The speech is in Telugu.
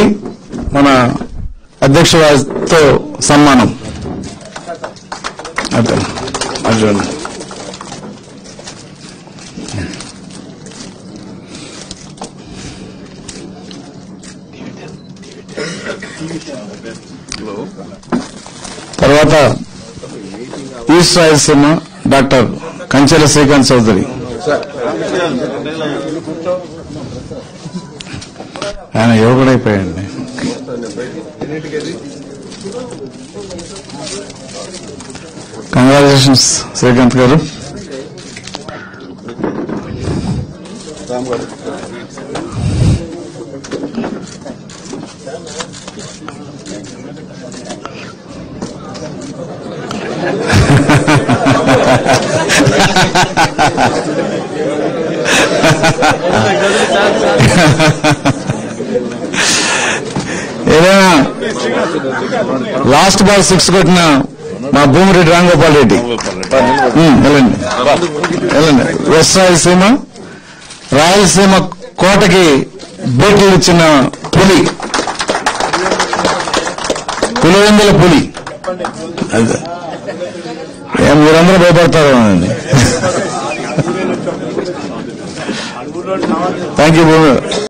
మన అధ్యక్ష వారితో సన్మానం. అర్జున్ తర్వాత ఈస్ట్ రాయలసీమ డాక్టర్ కంచెల శ్రీకాంత్ చౌదరి. ఆయన యువకుడైపోయాడండి. కంగ్రాచులేషన్స్ శ్రీకాంత్ గారు. ఏదైనా లాస్ట్ బాల్ 6 కొట్టిన మా భూమిరెడ్డి రాంగోపాల్ రెడ్డి. వెళ్ళండి. వెస్ట్ రాయలసీమ కోటకి బోట్లు ఇచ్చిన పులి, పులివెందుల పులి. అదే మీరందరూ భయపడతారు అండి. Thank you.